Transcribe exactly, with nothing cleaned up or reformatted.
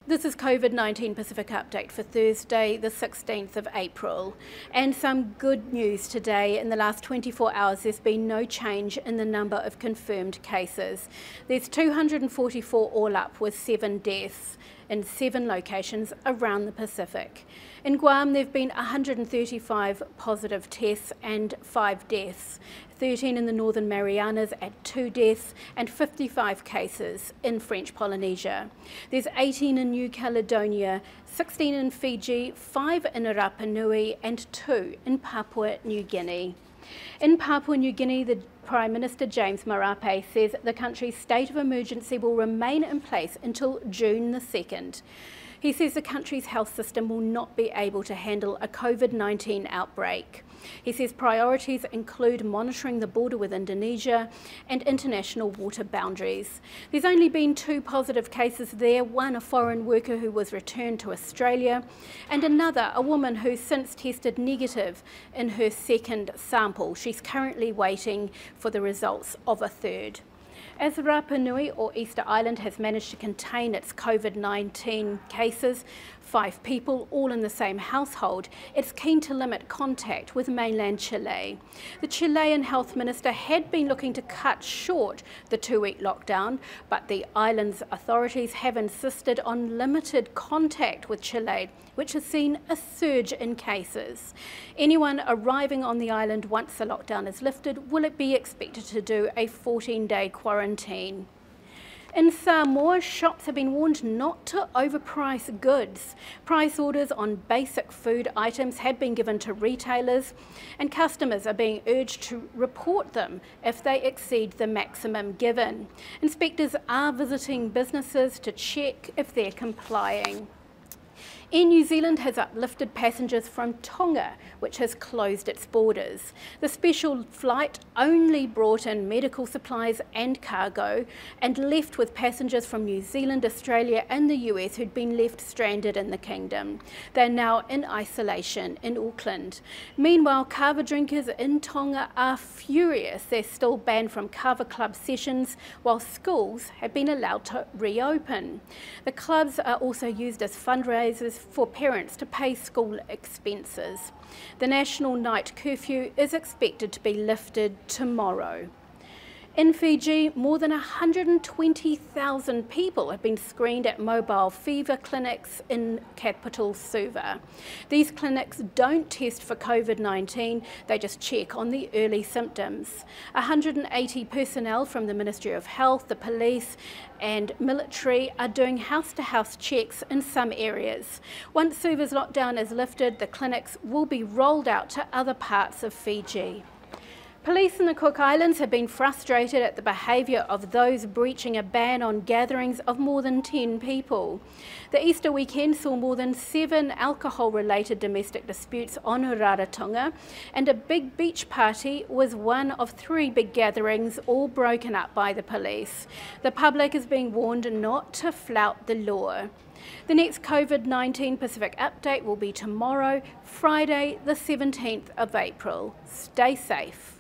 This is COVID nineteen Pacific Update for Thursday, the sixteenth of April. And some good news today. In the last twenty-four hours, there's been no change in the number of confirmed cases. There's two hundred forty-four all up, with seven deaths in seven locations around the Pacific. In Guam, there have been one hundred thirty-five positive tests and five deaths, thirteen in the Northern Marianas at two deaths, and fifty-five cases in French Polynesia. There's eighteen in New Caledonia, sixteen in Fiji, five in Rapa Nui, and two in Papua New Guinea. In Papua New Guinea, the Prime Minister James Marape says the country's state of emergency will remain in place until June the second. He says the country's health system will not be able to handle a COVID nineteen outbreak. He says priorities include monitoring the border with Indonesia and international water boundaries. There's only been two positive cases there, one a foreign worker who was returned to Australia, and another a woman who's since tested negative in her second sample. She's currently waiting for the results of a third. As Rapa Nui, or Easter Island, has managed to contain its COVID nineteen cases, five people, all in the same household, it's keen to limit contact with mainland Chile. The Chilean health minister had been looking to cut short the two-week lockdown, but the island's authorities have insisted on limited contact with Chile, which has seen a surge in cases. Anyone arriving on the island once the lockdown is lifted will be expected to do a fourteen-day quarantine. In Samoa, shops have been warned not to overprice goods. Price orders on basic food items have been given to retailers, and customers are being urged to report them if they exceed the maximum given. Inspectors are visiting businesses to check if they're complying. Air New Zealand has uplifted passengers from Tonga, which has closed its borders. The special flight only brought in medical supplies and cargo and left with passengers from New Zealand, Australia and the U S who'd been left stranded in the kingdom. They're now in isolation in Auckland. Meanwhile, kava drinkers in Tonga are furious. They're still banned from kava club sessions, while schools have been allowed to reopen. The clubs are also used as fundraisers for parents to pay school expenses. The national night curfew is expected to be lifted tomorrow. In Fiji, more than one hundred twenty thousand people have been screened at mobile fever clinics in capital Suva. These clinics don't test for COVID nineteen, they just check on the early symptoms. one hundred eighty personnel from the Ministry of Health, the police and military are doing house-to-house checks in some areas. Once Suva's lockdown is lifted, the clinics will be rolled out to other parts of Fiji. Police in the Cook Islands have been frustrated at the behaviour of those breaching a ban on gatherings of more than ten people. The Easter weekend saw more than seven alcohol-related domestic disputes on Rarotonga, and a big beach party was one of three big gatherings, all broken up by the police. The public is being warned not to flout the law. The next COVID nineteen Pacific Update will be tomorrow, Friday the seventeenth of April. Stay safe.